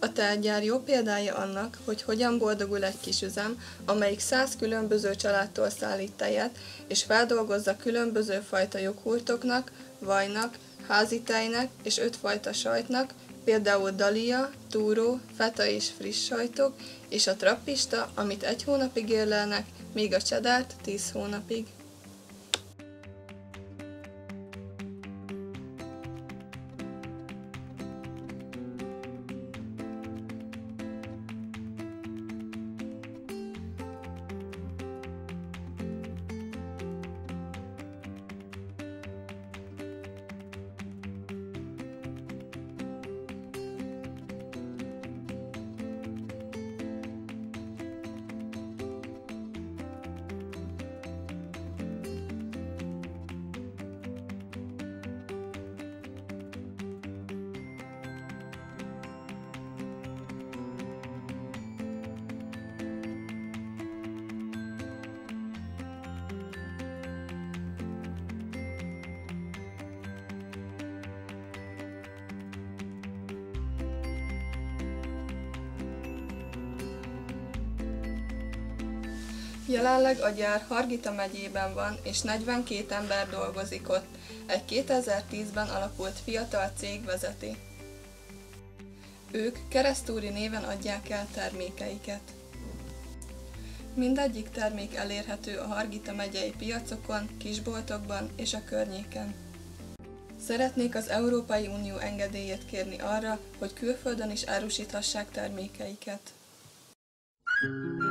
A tejgyár jó példája annak, hogy hogyan boldogul egy kis üzem, amelyik 100 különböző családtól szállít tejet, és feldolgozza különböző fajta joghurtoknak, vajnak, házi tejnek és 5 fajta sajtnak, például dalia, túró, feta és friss sajtok, és a trappista, amit 1 hónapig érlelnek, míg a csedárt 10 hónapig. Jelenleg a gyár Hargita megyében van, és 42 ember dolgozik ott. Egy 2010-ben alakult fiatal cég vezeti. Ők Cristuru néven adják el termékeiket. Mindegyik termék elérhető a Hargita megyei piacokon, kisboltokban és a környéken. Szeretnék az Európai Unió engedélyét kérni arra, hogy külföldön is árusíthassák termékeiket.